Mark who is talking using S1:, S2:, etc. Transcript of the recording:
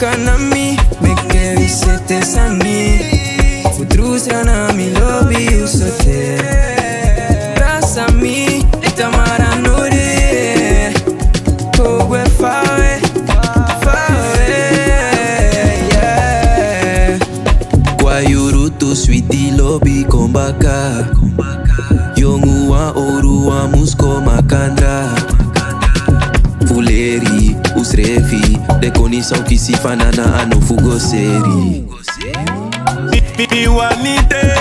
S1: kanami, me que visite sani. Futrusra na mi lobby usote. Brasa mi, itamara nuri. Kogwe fawe, yeah. Kwa yurutu sweetie lobby kombaka. Yonguwa oruwa musko makandra. Fuleri, usrefi, de konisa ukisi fanana anu fugo seri.
S2: Mi wanite